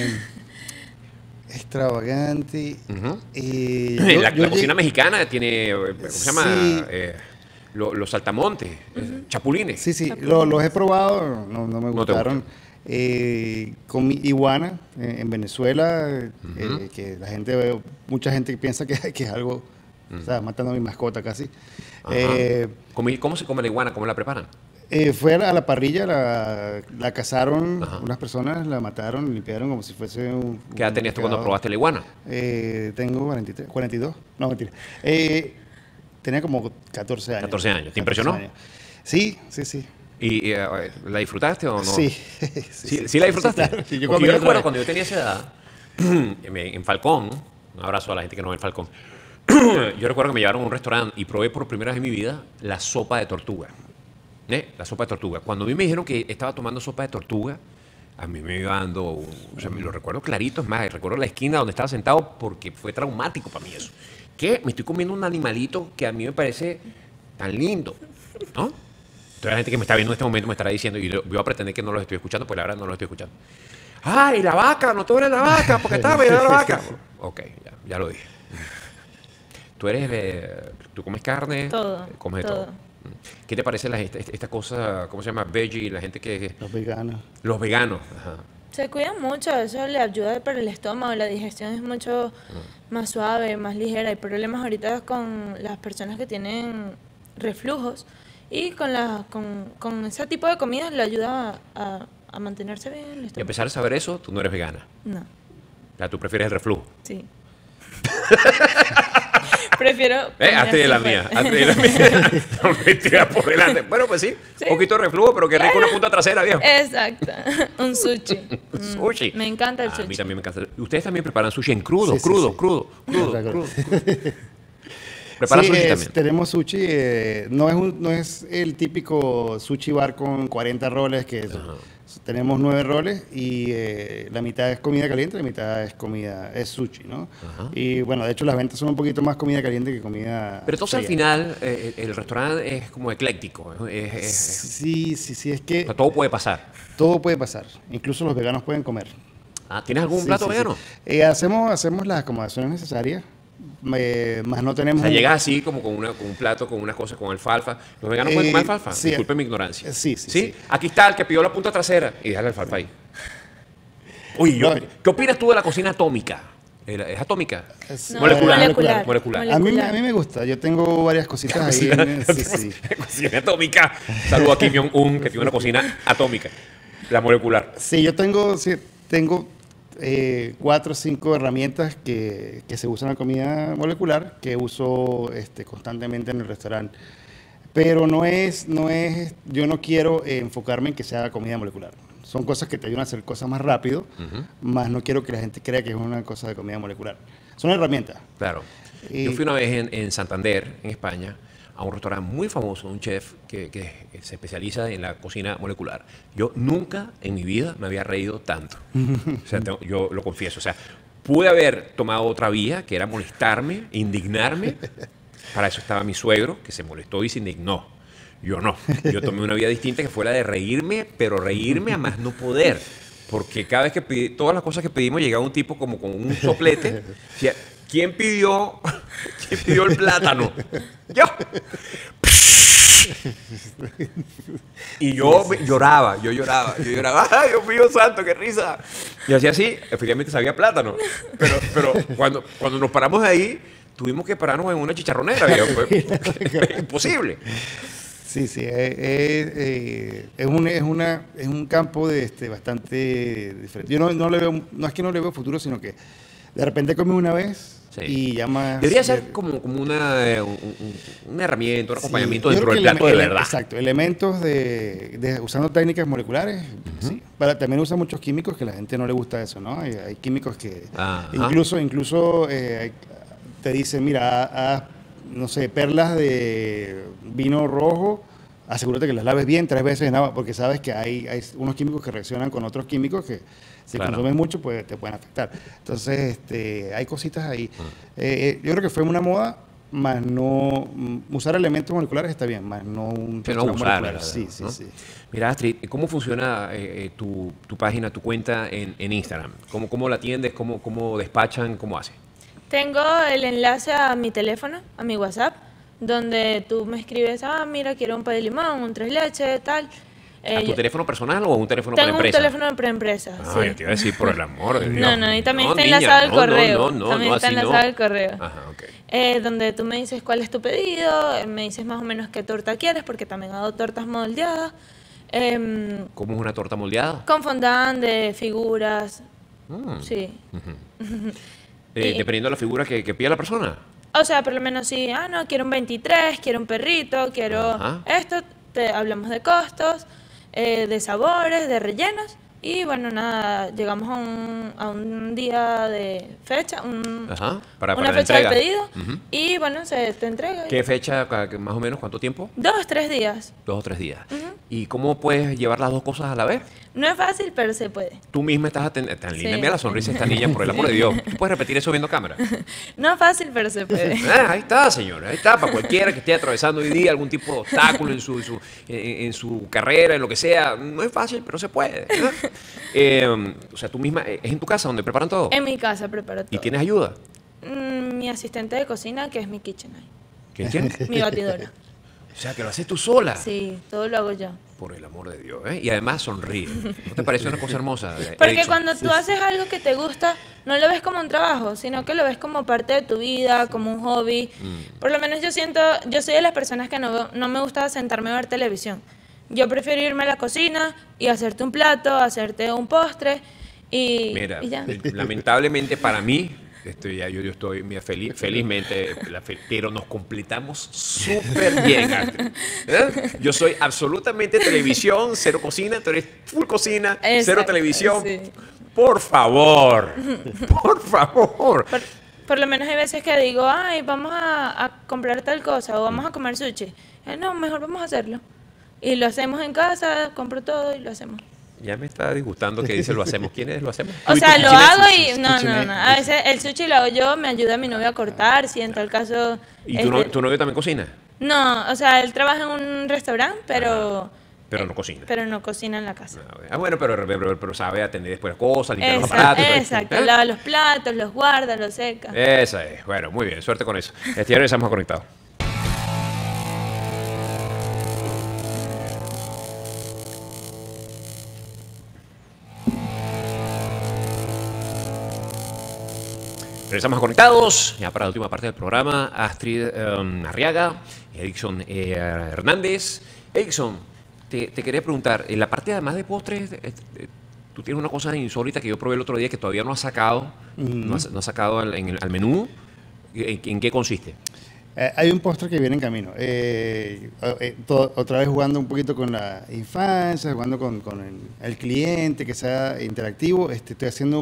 Extravagante. La cocina mexicana tiene, ¿cómo se llama? Sí. Los saltamontes, chapulines. Sí, los he probado, no me No te gustaron. Comí iguana en Venezuela, que mucha gente piensa que es algo, o sea, matando a mi mascota casi. Ajá. ¿Cómo se come la iguana? ¿Cómo la preparan? Fue a la parrilla, la cazaron, Ajá. unas personas la mataron, limpiaron como si fuese un... ¿Qué edad tenías tú cuando quedado. probaste la iguana? Tengo 42, no, mentira. Tenía como 14 años. 14 años. ¿Te impresionó? años. Sí. ¿Y la disfrutaste o no? Sí. ¿Sí la disfrutaste? Sí, claro. Sí, yo Porque comí yo otra recuerdo vez. cuando yo tenía esa edad, en Falcón, un abrazo a la gente que no ve en Falcón, yo recuerdo que me llevaron a un restaurante y probé por primera vez en mi vida la sopa de tortuga. La sopa de tortuga. Cuando a mí me dijeron que estaba tomando sopa de tortuga, a mí me iba dando, o sea, me lo recuerdo clarito, es más, recuerdo la esquina donde estaba sentado porque fue traumático para mí eso. Que me estoy comiendo un animalito que a mí me parece tan lindo, ¿no? Toda la gente que me está viendo en este momento me estará diciendo, y yo voy a pretender que no los estoy escuchando, pues la verdad no los estoy escuchando. ¡Ay, la vaca! No te duele la vaca, porque estaba bien la vaca. Ok, ya lo dije. ¿Tú comes carne? Todo, Comes de todo. ¿Qué te parece esta cosa, cómo se llama? Veggie, la gente que... Los veganos. Los veganos. Ajá. Se cuidan mucho, eso le ayuda para el estómago, la digestión es mucho más suave, más ligera. Hay problemas ahorita con las personas que tienen reflujos y con ese tipo de comidas le ayuda a mantenerse bien el Y a estómago. pesar de saber eso, tú no eres vegana. No, O sea, tú prefieres el reflujo. sí. Prefiero... Hazte de la mía. Hazte de la mía. No me tiras por delante. Bueno, pues sí. Sí. Un poquito de reflujo, pero qué rico una punta trasera, viejo. Exacto, un sushi. Sushi. Me encanta el A sushi. mí también me encanta. Ustedes también preparan sushi en crudo, Sí, sí, crudo, sí. crudo. Claro. ¿Preparas Sí, sushi también? tenemos sushi, no es el típico sushi bar con 40 roles, tenemos 9 roles y la mitad es comida caliente, la mitad es sushi, ¿no? Ajá. Y bueno, de hecho las ventas son un poquito más comida caliente que comida Pero entonces al fría. final el restaurante es como ecléctico. ¿No? Sí, es O que sea, todo puede pasar. todo puede pasar, incluso los veganos pueden comer. ¿Tienes algún Sí, plato sí, vegano? sí. Hacemos las acomodaciones necesarias, más no O tenemos... sea, llegas así como con un plato, con unas cosas, con alfalfa. ¿Los veganos pueden comer alfalfa? sí. Disculpen mi ignorancia. Sí. Aquí está el que pidió la punta trasera y déjale alfalfa ahí. Uy, No. ¿qué opinas tú de la cocina atómica? ¿Es atómica? No, Molecular. molecular. A mí me gusta, yo tengo varias cositas ahí. Sí. Cocina atómica. Saludo a Kim Jong-un, que tiene una cocina atómica. La molecular. Sí, yo tengo 4 o 5 herramientas que se usan en la comida molecular, que uso constantemente en el restaurante. Pero yo no quiero enfocarme en que sea comida molecular. Son cosas que te ayudan a hacer cosas más rápido, más no quiero que la gente crea que es una cosa de comida molecular. Son herramientas. Claro. Y- Yo fui una vez en Santander, en España, a un restaurante muy famoso, un chef que se especializa en la cocina molecular. Yo nunca en mi vida me había reído tanto. O sea, yo lo confieso. O sea, pude haber tomado otra vía, que era molestarme, indignarme. Para eso estaba mi suegro, que se molestó y se indignó. Yo no. Yo tomé una vía distinta que fue la de reírme, pero reírme a más no poder. Porque cada vez que pedí, todas las cosas que pedimos, llegaba un tipo como con un soplete. Decía, ¿quién pidió el plátano? Yo. Y yo lloraba. ¡Ay, Dios mío santo, qué risa! Y así, efectivamente sabía plátano. Pero cuando nos paramos de ahí, tuvimos que pararnos en una chicharronera. Fue imposible. Sí, sí, es un campo bastante diferente. Yo no le veo, no es que no le veo futuro, sino que de repente comes una vez Sí. y ya más... Debería ser como una herramienta, un acompañamiento yo dentro creo del que plato de verdad. Exacto, elementos usando técnicas moleculares, sí. También usa muchos químicos que a la gente no le gusta eso, ¿no? Hay químicos que Ajá. incluso te dicen, mira, haz, no sé, perlas de vino rojo, asegúrate que las laves bien 3 veces en agua, porque sabes que hay unos químicos que reaccionan con otros químicos que si Claro. consumes mucho pues, te pueden afectar. Entonces, hay cositas ahí. Yo creo que fue una moda, más no... usar elementos moleculares está bien, más no un... Que no abusar, molecular. ¿verdad? Sí, sí, ¿No? sí. Mira, Astrid, ¿cómo funciona tu página, tu cuenta en Instagram? ¿Cómo la atiendes? ¿Cómo despachan? ¿Cómo haces? Tengo el enlace a mi teléfono, a mi WhatsApp, donde tú me escribes, mira, quiero un pay de limón, un 3 leches, tal. ¿A tu Yo teléfono personal o a un teléfono para tengo un empresa? teléfono de preempresa, Ah, sí. yo te iba a decir, por el amor de Dios. No, y también No, está niña, enlazado el no, correo. No, También está así enlazado el correo. Ajá, ok. Donde tú me dices cuál es tu pedido, me dices más o menos qué torta quieres, porque también hago tortas moldeadas. ¿Cómo es una torta moldeada? Con fondant de figuras. Sí. Dependiendo de la figura que pida la persona. O sea, por lo menos sí, no, quiero un 23, quiero un perrito, quiero Ajá. esto, hablamos de costos, de sabores, de rellenos. Y bueno, nada, llegamos a un día de fecha, Ajá, para una la fecha de entrega. pedido. Ujú. Y bueno, se te entrega. ¿Qué fecha, más o menos, cuánto tiempo? 2, 3 días. 2 o 3 días. ¿Y cómo puedes llevar las dos cosas a la vez? No es fácil, pero se puede. Tú misma estás atendiendo. Tan linda, Sí. mira la sonrisa de esta niña, por el amor de Dios. ¿Tú puedes repetir eso viendo cámara? No es fácil, pero se puede. Ahí está, señora. Ahí está, para cualquiera que esté atravesando hoy día algún tipo de obstáculo en su carrera, en lo que sea. No es fácil, pero se puede. O sea, tú misma, ¿es en tu casa donde preparan todo? En mi casa preparo todo. ¿Y tienes ayuda? Mi asistente de cocina, que es mi kitchen ahí. ¿Quién? Mi batidora. O sea, que lo haces tú sola. Sí, todo lo hago yo. Por el amor de Dios, ¿eh? Y además sonríe. ¿No te parece una cosa hermosa? Porque Edison? cuando tú haces algo que te gusta, no lo ves como un trabajo, sino que lo ves como parte de tu vida, como un hobby. Por lo menos yo soy de las personas que no me gusta sentarme a ver televisión. Yo prefiero irme a la cocina y hacerte un plato, hacerte un postre y ya. Lamentablemente para mí, yo estoy mira, felizmente, pero nos completamos súper bien. Astrid. Yo soy absolutamente televisión, cero cocina, tú eres full cocina, cero Exacto, televisión. sí. Por favor, por favor. Por lo menos hay veces que digo, vamos a comprar tal cosa o vamos a comer sushi. No, mejor vamos a hacerlo. Y lo hacemos en casa, compro todo y lo hacemos. Ya me está disgustando que dice lo hacemos. ¿Quiénes lo hacemos? O ¿Tú y sea, tu lo kitchenette? hago y... No. A veces el sushi lo hago yo, me ayuda mi novio a cortar, si en tal caso... ¿Y tu novio también cocina? No, o sea, él trabaja en un restaurante, pero... Pero no cocina. Pero no cocina en la casa. Bueno, pero sabe atender después las cosas, limpiar los aparatos. Exacto, lava los platos, los guarda, los seca. Esa es. Bueno, muy bien, suerte con eso. Ya regresamos conectados. Regresamos conectados, ya para la última parte del programa, Astrid Arriaga, Edison Hernández. Edison, te quería preguntar, en la parte además de postres, tú tienes una cosa insólita que yo probé el otro día que todavía no has sacado, no has sacado al menú. ¿En qué consiste? Hay un postre que viene en camino. Otra vez jugando un poquito con la infancia, jugando con el cliente, que sea interactivo. Estoy haciendo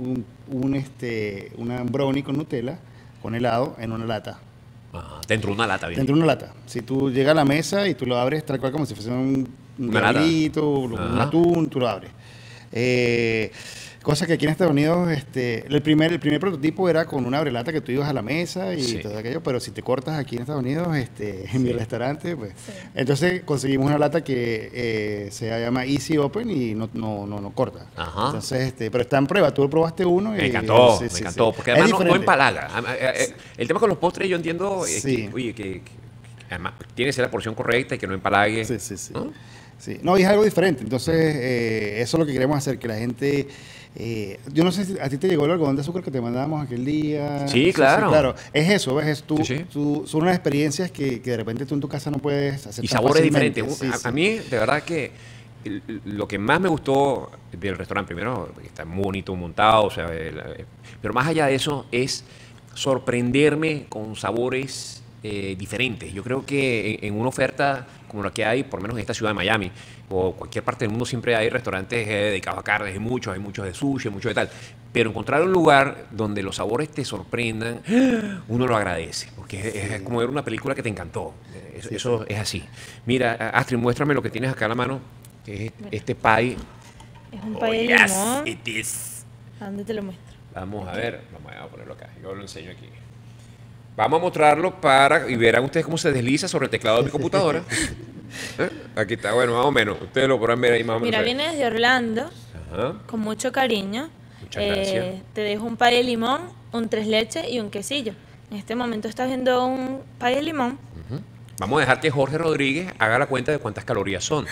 una brownie con Nutella, con helado, en una lata. Dentro de una lata, bien. Dentro de una lata. Si tú llegas a la mesa y tú lo abres tal cual como si fuese un granito, un atún, tú lo abres. Cosa que aquí en Estados Unidos, el primer prototipo era con una abrelata que tú ibas a la mesa y todo aquello, pero si te cortas aquí en Estados Unidos, en mi restaurante, pues. Entonces conseguimos una lata que se llama Easy Open y no corta. Ajá. Entonces, pero está en prueba, tú probaste uno y... Me encantó, porque además no empalaga. El tema con los postres yo entiendo, Sí. oye, que además, tiene que ser la porción correcta y que no empalague. Sí, sí, sí. ¿No? Sí. No, y es algo diferente. Entonces, eso es lo que queremos hacer, que la gente... yo no sé si a ti te llegó el algodón de azúcar que te mandábamos aquel día. Sí, claro. claro. Es eso, ¿ves? Tú, Sí, sí. son unas experiencias que de repente tú en tu casa no puedes hacer Y tan sabores fácilmente. diferentes. Sí, A sí. mí, de verdad que lo que más me gustó del restaurante, primero, que está muy bonito montado, o sea, pero más allá de eso, es sorprenderme con sabores diferentes. Yo creo que en una oferta como la que hay, por lo menos en esta ciudad de Miami, o cualquier parte del mundo, siempre hay restaurantes dedicados a carnes, hay muchos de sushi, hay muchos de tal. Pero encontrar un lugar donde los sabores te sorprendan, uno lo agradece, porque es como ver una película que te encantó. Eso es así. Mira, Astrid, muéstrame lo que tienes acá a la mano, que es este pie. Es un Oh, pay de yes, limón. it is. ¿A dónde te lo muestro? Vamos a ver, vamos a ponerlo acá, yo lo enseño aquí. Vamos a mostrarlo y verán ustedes cómo se desliza sobre el teclado de mi computadora. Aquí está, bueno, más o menos. Ustedes lo podrán ver ahí más o menos. Mira, viene desde Orlando, Ajá. con mucho cariño. Muchas gracias. Te dejo un pay de limón, un tres leches y un quesillo. En este momento estás viendo un pay de limón. Vamos a dejar que Jorge Rodríguez haga la cuenta de cuántas calorías son.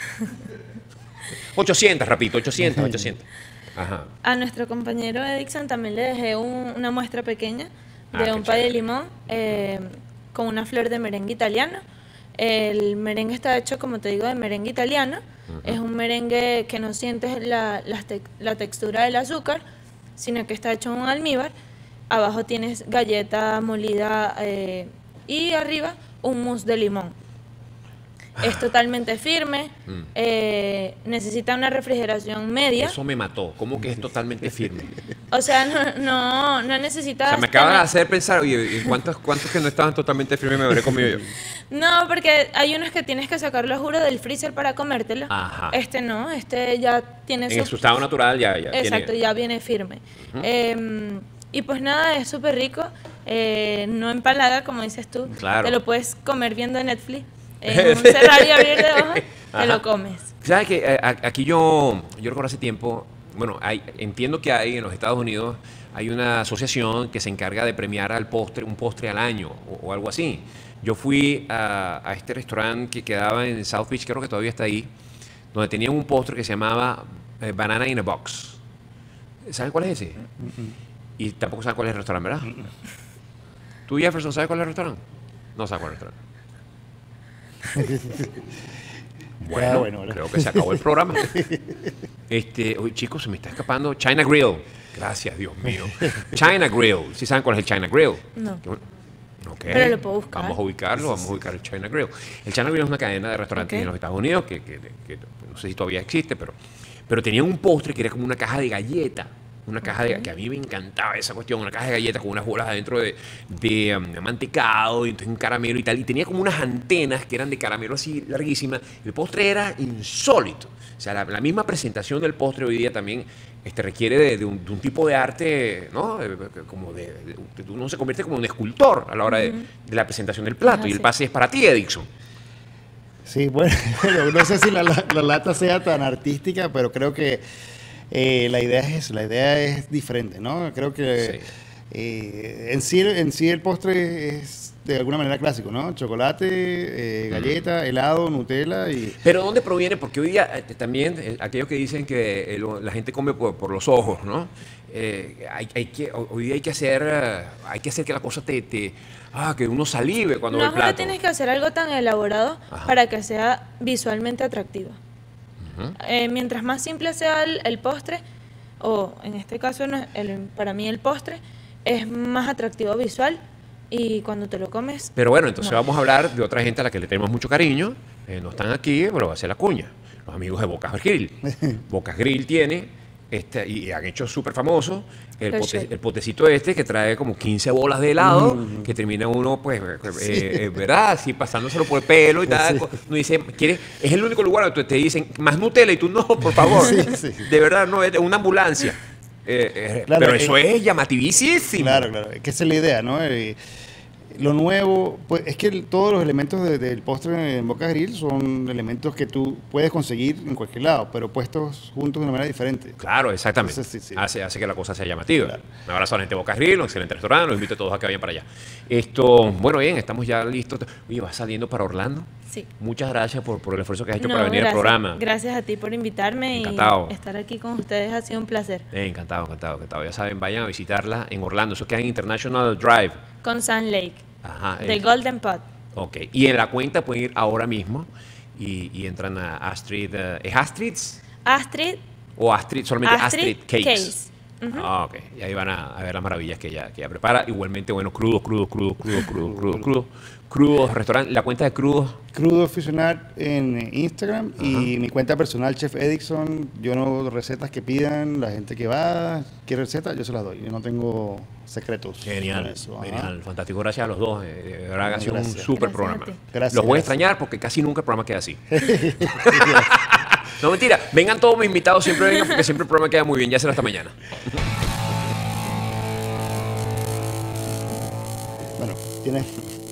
800, repito, 800. Ajá. A nuestro compañero Edixon también le dejé una muestra pequeña de qué un pay de chévere. limón con una flor de merengue italiano. El merengue está hecho, como te digo, de merengue italiano. Es un merengue que no sientes la textura del azúcar, sino que está hecho en un almíbar. Abajo tienes galleta molida y arriba un mousse de limón. Es totalmente firme, necesita una refrigeración media. Eso me mató. ¿Cómo que es totalmente firme? O sea, no O necesitas... sea, me acaba de tener- hacer pensar, oye, ¿y cuántos que no estaban totalmente firmes me habré comido yo? No, porque hay unos que tienes que sacarlo, juro, del freezer para comértelo. Ajá. Este no, este ya tiene En su estado natural ya Exacto, tiene... ya viene firme. Y pues nada, es súper rico. No empalaga, como dices tú. Claro. Te lo puedes comer viendo Netflix. En un cerrar y abrir de ojos, Ajá. te lo comes. ¿Sabes que aquí yo recuerdo hace tiempo, bueno, entiendo que hay en los Estados Unidos, hay una asociación que se encarga de premiar un postre al año o algo así. Yo fui a este restaurante que quedaba en South Beach, creo que todavía está ahí, donde tenían un postre que se llamaba Banana in a Box. ¿Saben cuál es ese? Y tampoco saben cuál es el restaurante, ¿verdad? ¿Tú, Jefferson, sabes cuál es el restaurante? No sabes cuál es el restaurante. Bueno, ¿verdad? creo que se acabó el programa. Oye, chicos, se me está escapando. China Grill. Gracias, Dios mío. China Grill. ¿Sí saben cuál es el China Grill? No. Ok. Pero lo puedo buscar. Vamos a ubicarlo, vamos a ubicar el China Grill. El China Grill es una cadena de restaurantes Ok. en los Estados Unidos que no sé si todavía existe, pero tenía un postre que era como una caja de galleta. Una caja que a mí me encantaba esa cuestión, una caja de galletas con unas bolas adentro de mantecado y entonces un caramelo y tal. Y tenía como unas antenas que eran de caramelo así larguísimas. El postre era insólito. O sea, la misma presentación del postre hoy día también requiere de un tipo de arte, ¿no? Uno se convierte como un escultor a la hora de la presentación del plato. Y el Así. pase es para ti, Edixon. Sí, bueno, no sé si la lata sea tan artística, pero creo que la idea es eso, la idea es diferente, ¿no? Creo que en sí el postre es de alguna manera clásico, ¿no? Chocolate, galleta, helado, Nutella y... Pero ¿dónde proviene? Porque hoy día también aquellos que dicen que la gente come por los ojos, ¿no? Hoy día hay que hacer que la cosa que uno salive cuando ve No el es que plato. tienes que hacer algo tan elaborado Ajá. para que sea visualmente atractivo. Mientras más simple sea el postre, o en este caso para mí el postre, es más atractivo visual y cuando te lo comes... Pero bueno, entonces no. vamos a hablar de otra gente a la que le tenemos mucho cariño. No están aquí, pero va a ser la cuña. Los amigos de Bocas Grill. Bocas Grill tiene, y han hecho súper famoso, el potecito que trae como 15 bolas de helado, que termina uno, pues, ¿verdad? Así pasándoselo por el pelo y tal. Sí. Uno dice, es el único lugar donde te dicen, más Nutella, y tú no, por favor. Sí. De verdad, no, es una ambulancia. Claro, pero eso es llamativísimo. Claro, es que esa es la idea, ¿no? Lo nuevo, pues es que todos los elementos del postre en Boca Grill son elementos que tú puedes conseguir en cualquier lado, pero puestos juntos de una manera diferente. Claro, exactamente. Entonces, sí. Hace que la cosa sea llamativa. Un abrazo a la gente de Boca Grill, un excelente restaurante, los invito a todos a que vayan para allá. Bueno, bien, estamos ya listos. Oye, ¿vas saliendo para Orlando? Sí. Muchas gracias por el esfuerzo que has hecho No, para venir al programa. Gracias a ti por invitarme Encantado. y estar aquí con ustedes ha sido un placer. Encantado. Ya saben, vayan a visitarla en Orlando. Eso queda en International Drive. Con Sun Lake, Ajá. de Golden Pot. Ok. Y en la cuenta pueden ir ahora mismo y entran a Astrid. ¿Es Astrid's? Astrid. O Astrid, solamente Astrid Cakes. Case. Ujú. Ah, ok. Y ahí van a ver las maravillas que ella prepara. Igualmente, bueno, crudos. Crudos, restaurante. La cuenta de crudos. Crudo Fusionar en Instagram y mi cuenta personal, Chef Edison. Yo no doy recetas que pidan, la gente que va, quiere recetas, yo se las doy. Yo no tengo secretos. Genial, con eso. Ajá. genial. Fantástico. Gracias a los dos. De verdad, ha sido un Gracias. súper Gracias programa. a ti. Gracias, Los voy a gracias. extrañar porque casi nunca el programa queda así. No, mentira. Vengan todos mis invitados, siempre vengan porque siempre el programa queda muy bien. Ya será hasta mañana. Bueno, tienes